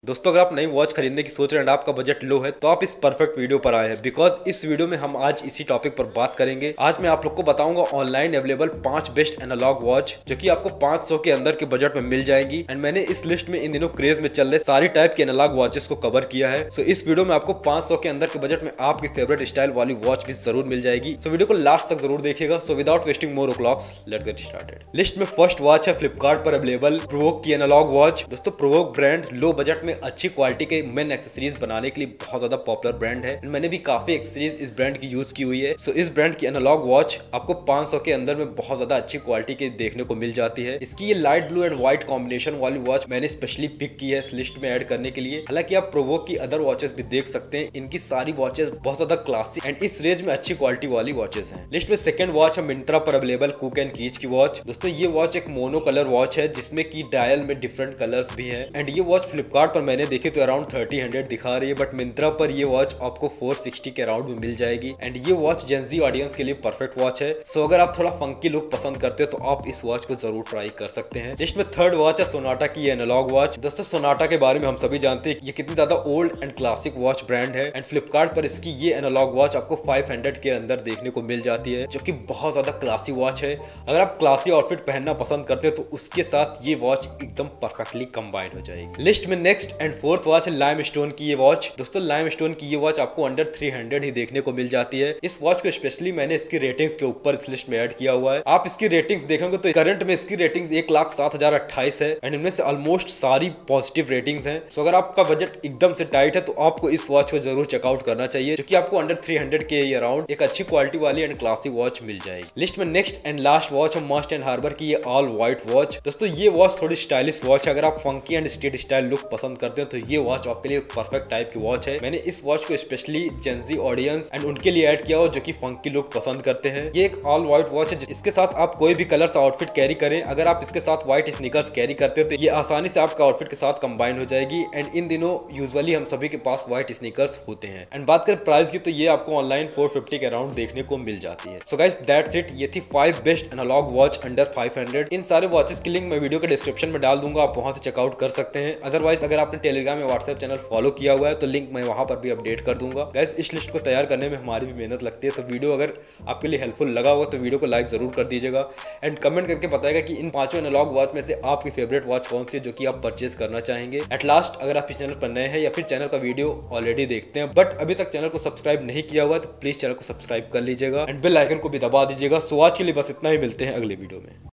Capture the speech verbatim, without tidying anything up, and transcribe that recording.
दोस्तों अगर आप नई वॉच खरीदने की सोच रहे हैं, आपका बजट लो है, तो आप इस परफेक्ट वीडियो पर आए हैं। बिकॉज इस वीडियो में हम आज इसी टॉपिक पर बात करेंगे। आज मैं आप लोग को बताऊंगा ऑनलाइन अवेलेबल पांच बेस्ट एनालॉग वॉच जो कि आपको पांच सौ के अंदर के बजट में मिल जाएगी। एंड मैंने इस लिस्ट में इन दिनों क्रेज में चल रहे सारी टाइप के एनालॉग वॉचेस को कवर किया है। सो इस वीडियो में आपको पांच सौ के अंदर के बजट में आपकी फेवरेट स्टाइल वाली वॉच भी जरूर मिल जाएगी। सो वीडियो को लास्ट तक जरूर देखिएगा। So without wasting more clocks let's get started. List में फर्स्ट वॉच है फ्लिपकार्ट पर अवेलेबल प्रोवोक की एनालॉग वॉच। दोस्तों प्रोवोक ब्रांड लो बजट में अच्छी क्वालिटी के मेन एक्सेसरीज बनाने के लिए बहुत ज्यादा पॉपुलर ब्रांड है। मैंने भी काफी एक्सेसरीज इस ब्रांड की यूज की हुई है। सो इस ब्रांड की एनालॉग वॉच आपको पांच सौ के अंदर में बहुत ज्यादा अच्छी क्वालिटी के देखने को मिल जाती है। इसकी ये light blue and white combination वाली वॉच मैंने स्पेशली पिक की है इस लिस्ट में ऐड करने के लिए। हालांकि आप प्रोवोक की अदर वॉचेस भी देख सकते हैं, इनकी सारी वॉचेस बहुत ज्यादा क्लासिक एंड इस रेंज में अच्छी क्वालिटी वाली वॉचेस हैं। लिस्ट में सेकंड वॉच है मिंत्रा पर अवेलेबल कुक एंड कीच की वॉच। दोस्तों ये वॉच एक मोनो कलर वॉच है जिसमें की डायल में डिफरेंट कलर्स भी हैं। एंड ये वॉच फ्लिपकार्ट पर मैंने देखी तो अराउंड थर्टी हंड्रेड दिखा रही है, बट मिंत्रा पर ये वॉच आपको फोर सिक्सटी के अराउंड में मिल जाएगी। एंड ये वॉच जेंजी ऑडियंस के लिए परफेक्ट वॉच है। सो अगर आप थोड़ा फंकी लुक पसंद करते हो तो आप इस वॉच को जरूर ट्राई कर सकते हैं। लिस्ट में थर्ड वॉच है सोनाटा की एनालॉग वॉच। दोस्तों सोनाटा के बारे में हम सभी जानते हैं ये कितनी ज्यादा old and classic watch brand है। एंड फ्लिपकार्ट पर इसकी ये एनालॉग वॉच आपको फाइव हंड्रेड के अंदर देखने को मिल जाती है, जो कि बहुत ज्यादा क्लासी वॉच है। अगर आप क्लासी आउटफिट पहनना पसंद करते हो तो उसके साथ ये वॉच एकदम परफेक्टली कंबाइन हो जाएगी। लिस्ट में नेक्स्ट एंड फोर्थ वॉच है लाइम स्टोन की ये वॉच। दोस्तों लाइम स्टोन की ये वॉच आपको अंडर थ्री हंड्रेड ही देखने को मिल जाती है। इस वॉच को स्पेशली मैंने इसकी रेटिंग्स के ऊपर इस लिस्ट में ऐड किया हुआ है। आप इसकी रेटिंग्स देखेंगे तो करंट में इसकी रेटिंग्स एक लाख सात हजार अट्ठाईस है। एंड इनमें से ऑलमोस्ट सारी पॉजिटिव रेटिंग्स हैं। सो अगर आपका बजट एकदम से टाइट है तो आपको इस वॉच को जरूर चेकआउट करना चाहिए, जो कि आपको अंडर थ्री हंड्रेड के अराउंड एक अच्छी क्वालिटी वाली एंड क्लासी वॉच मिल जाएगी। लिस्ट में नेक्स्ट एंड लास्ट वॉच है मस्ट एंड हार्बर की ये ऑल व्हाइट वॉच। दोस्तों ये वॉच थोड़ी स्टाइलिश वॉच है। अगर आप funky and street style look पसंद करते हैं तो ये वॉच आपके लिए परफेक्ट टाइप की वॉच है। मैंने इस वॉच को स्पेशली जेंजी ऑडियंस एंड उनके लिए ऐड किया हो जो कि फंकी लुक पसंद करते हैं। ये एक ऑल व्हाइट वॉच है, इसके साथ आप कोई भी कलर्स आउटफिट कैरी करें, अगर आप इसके साथ व्हाइट स्नीकर्स कैरी करते हो तो ये आसानी से आपका आउटफिट के साथ कंबाइन हो जाएगी। एंड इन दिनों यूजुअली हम सभी के पास व्हाइट स्नीकर्स होते हैं। एंड बात करें प्राइस की तो ये आपको ऑनलाइन फोर फिफ्टी के अराउंड देखने को मिल जाती है। So guys that's it. ये थी five best analogue watch under five hundred. इन सारे वॉचेस की लिंक मैं वीडियो के डिस्क्रिप्शन में डाल दूंगा, आप वहां से चेकआउट कर सकते हैं। अदरवाइज अगर आपने टेलीग्राम या व्हाट्सएप चैनल फॉलो किया हुआ है तो लिंक मैं वहां पर भी अपडेट कर दूंगा। गाइस इस लिस्ट को तैयार करने में हमारी भी मेहनत लगती है, तो वीडियो अगर आपके लिए हेल्पफुल लगा होगा तो वीडियो को लाइक जरूर कर दीजिएगा। एंड कमेंट करके बताएगा कि इन पांचों एनालॉग वॉच में से आपकी फेवरेट वॉच कौन सी है जो कि आप परचेज करना चाहेंगे। एट लास्ट अगर आप इस चैनल पर नए हैं या फिर चैनल का वीडियो ऑलरेडी देखते हैं बट अभी तक चैनल को सब्सक्राइब नहीं किया हुआ तो प्लीज चैनल को सब्सक्राइब कर लीजिएगा एंड बेल आइकन को भी दबा दीजिएगा। सो आज के लिए बस इतना ही, मिलते हैं अगले वीडियो में।